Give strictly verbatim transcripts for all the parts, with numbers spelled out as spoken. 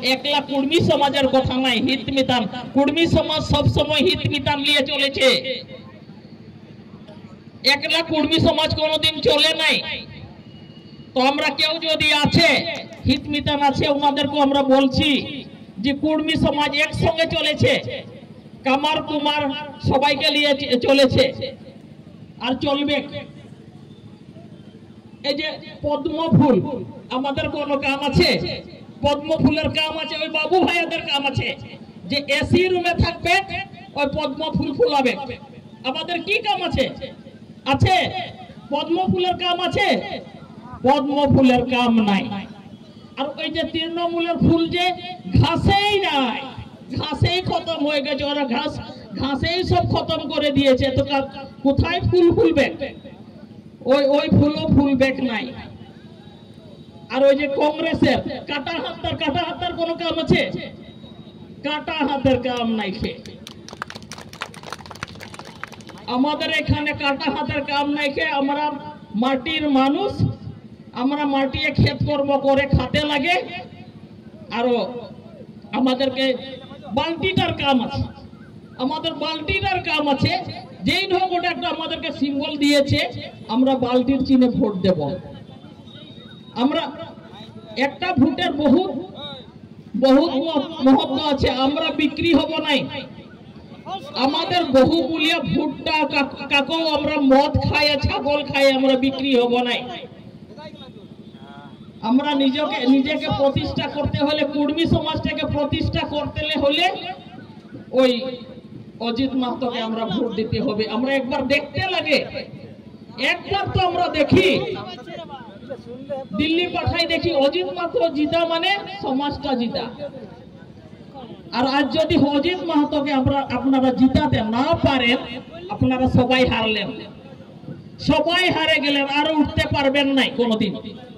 একলা কুর্মী সমাজের কথা নাই, হিত মিতান কুর্মী সমাজ সব সময় হিত মিতান নিয়ে চলেছে, একলা কুর্মী সমাজ কোনোদিন চলে নাই। তো আমরা কেউ যদি আছে হিত মিতান আছে ওনাদেরকে আমরা বলছি যে কুর্মী সমাজ একসঙ্গে চলেছে, কামার কুমার সবাইকে নিয়ে চলেছে আর চলবে। এই যে পদ্ম ফুল আমাদের কোনো কাম আছে? পদ্ম ফুলের কাম আছে, ওই বাবু ভাইয়াদের কাম আছে যে এসি রুমে থাকবে ওই পদ্ম ফুল ফুলাবে। আমাদের কি কাম আছে? আছে পদ্ম ফুলের কাম আছে? পদ্ম ফুলের কাম নাই। আর ওই যে তৃণমূলের ফুল যে ঘাসেই নাই, ঘাসেই খতম হয়ে গেছে, ওরা ঘাস ঘাসেই সব খতম করে দিয়েছে। তো কোথায় ফুল ফুলবে? ওই ওই ফুলও ফুলবে নাই। আর ওই যে কংগ্রেসের কাটা হাতের কাটা হাতের কোনো কাম আছে? কাটা হাতের কাম নাই। সে আমাদের এখানে কাটা হাতের কাম নাই। খে আমরা মাটির মানুষ, আমরা মাটিয়ে ক্ষেত কর্ম করে খাতে লাগে। আরো আমাদেরকে বালতিটার কাম আছে, আমাদের বালতিটার কাম আছে। যেই হোক ওটা একটা আমাদেরকে সিম্বল দিয়েছে, আমরা বালতির চিহ্নে ভোট দেব। আমরা একটা ভোটের বহুত বহুত মহত্ব আছে, আমরা বিক্রি হব নাই। আমাদের বহুমূল্য ভোটটা কাকেও আমরা মদ খাইয়ে ছাগল খাইয়ে আমরা বিক্রি হব নাই। আমরা নিজেকে নিজেকে প্রতিষ্ঠা করতে হলে, কুর্মী সমাজটাকে প্রতিষ্ঠা করতে হলে ওই অজিত মাহাতোকে আমরা ভোট দিতে হবে। আমরা একবার দেখতে লাগে, একবার তো আমরা দেখি, দিল্লি পাঠাই দেখি অজিত মাহাতো জিতা মানে সমাজটা জিতা। আর আজ যদি অজিত মাহাতোকে আমরা আপনারা জিতাতে না পারেন, আপনারা সবাই হারলেন, সবাই হারে গেলেন, আর উঠতে পারবেন নাই কোনোদিন।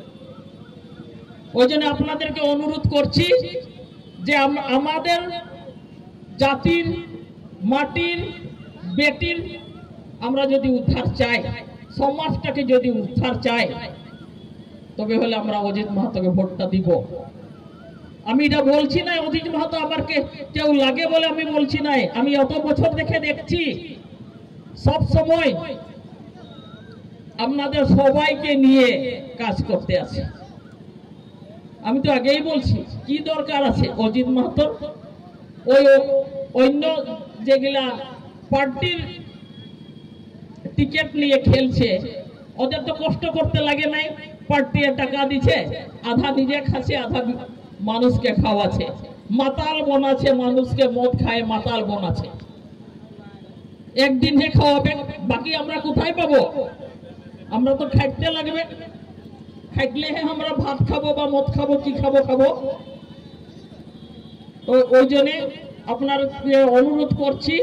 ওই জন্য আপনাদেরকে অনুরোধ করছি যে আমাদের জাতির মাটির বেটির আমরা যদি উদ্ধার চাই, সমাজটাকে যদি উদ্ধার চাই, তবে হলে আমরা অজিত মাহাতোকে ভোটটা দিব। আমি এটা বলছি না অজিত মাহাতো আমার কেউ লাগে বলে আমি বলছি নাই। আমি অত বছর দেখে দেখছি সব সময় আপনাদের সবাইকে নিয়ে কাজ করতে আছে। আমি তো আগেই বলছি কি দরকার আছে অজিত মাহাতোর? ওই অন্য যেগুলা পার্টির টিকিট নিয়ে খেলছে, ওদের তো কষ্ট করতে লাগে নাই। পার্টি টাকা দিচ্ছে, আধা নিজে খাচ্ছে, আধা মানুষকে খাওয়াচ্ছে, মাতাল বনাচ্ছে, মানুষকে মদ খায় মাতাল বনাচ্ছে। একদিন যে খাওয়াবে, বাকি আমরা কোথায় পাবো? আমরা তো খাইতে লাগবে, খাইলে আমরা ভাত খাবো বা মদ খাবো, কি খাবো খাবো। ওই জন্য আপনার অনুরোধ করছি,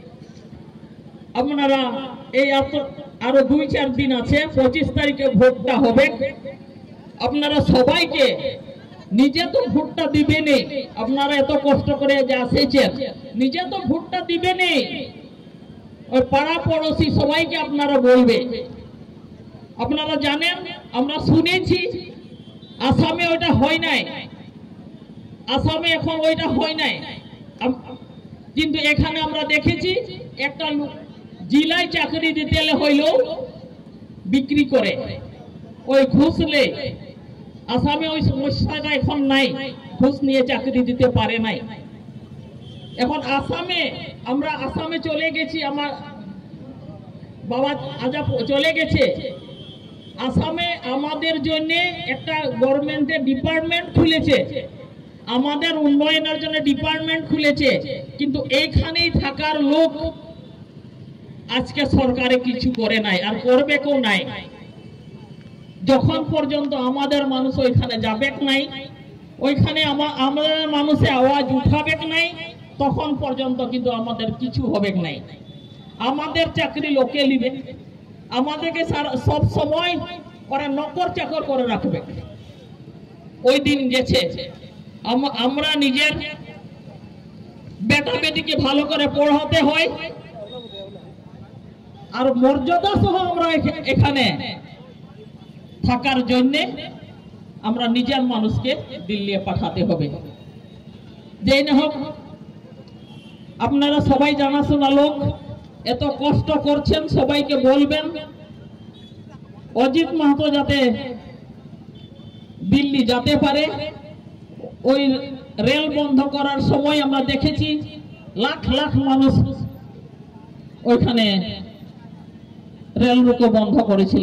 আপনারা এই আরো দুই চার দিন আছে, পঁচিশ তারিখে ভোটটা হবে। আপনারা সবাইকে নিজে তো ভোটটা দিবেনি, আপনারা এত কষ্ট করে যে আসেছেন, নিজে তো ভোটটা দিবেনি, ওই পাড়া পড়োশি সবাইকে আপনারা বলবে। আপনারা জানেন, আমরা শুনেছি আসামে ওইটা হয় নাই, আসামে এখন ওইটা হয় নাই, কিন্তু এখানে আমরা দেখেছি একটা জেলায় চাকরি দিতে হইলেও বিক্রি করে, ওই ঘুষলে। আসামে ওই সমস্যাটা এখন নাই, ঘুষ নিয়ে চাকরি দিতে পারে নাই। এখন আসামে আমরা আসামে চলে গেছি, আমার বাবা আজা চলে গেছে। আসামে আমাদের জন্য একটা গভর্নমেন্টের ডিপার্টমেন্ট খুলেছে, আমাদের উন্নয়নের জন্য ডিপার্টমেন্ট খুলেছে, কিন্তু এইখানেই থাকার লোক আজকে সরকারে কিছু করে নাই, আর করবে কেউ নাই। যখন পর্যন্ত আমাদের মানুষ ওইখানে যাবে নাই, ওইখানে আমাদের মানুষে আওয়াজ উঠাবে নাই, তখন পর্যন্ত কিন্তু আমাদের কিছু হবে নাই। আমাদের চাকরি লোকে নিবে, আমাদেরকে সব সময় ওরা নকর চাকর করে রাখবে। ওই দিন গেছে, আমরা নিজের বেটা বেটিকে ভালো করে পড়াতে হয়, আর মর্যাদা সহ আমরা এখানে থাকার জন্য আমরা নিজের মানুষকে দিল্লি পাঠাতে হবে। যেই না হোক, আপনারা সবাই জানাশোনা লোক, এত কষ্ট করছেন, সবাইকে বলবেন অজিত মাহাতো যাতে দিল্লি যেতে পারে। ওই রেল বন্ধ করার সময় আমরা দেখেছি লাখ লাখ মানুষ ওইখানে রেল রুকো বন্ধ করেছিল।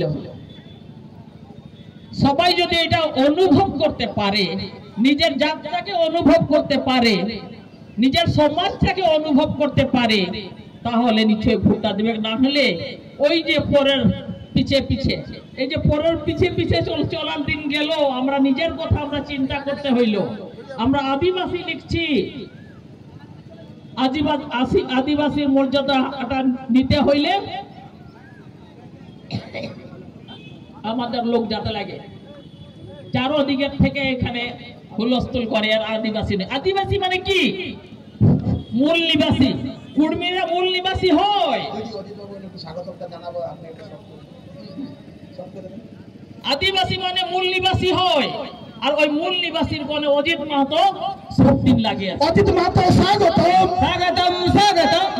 সবাই যদি এটা অনুভব করতে পারে, নিজের জাতটাকে অনুভব করতে পারে, নিজের সমাজটাকে অনুভব করতে পারে, তাহলে নিশ্চয়ই ভোটটা দেবে। না হলে ওই যে পরের পিছে পিছে, এই যে পরের পিছে পিছে চলার দিন গেল, আমরা নিজের কথা আমরা চিন্তা করতে হইল। আমরা আদিবাসী লিখছি, আদিবাসী আদিবাসীর মর্যাদাটা নিতে হইলে আমাদের লোক যাতে লাগে, চারোদিকের থেকে এখানে হুলস্থুল করে। আর আদিবাসী নেই। আদিবাসী মানে কি? মূল নিবাসী। কুর্মীরা মূল নিবাসী হয়। আদিবাসী মানে মূল নিবাসী হয়। আর ওই মূল নিবাসীর কোনে অজিত মাহাতো সব দিন লাগে। অজিত মাহাতো স্বাগতম, স্বাগতম স্বাগতম।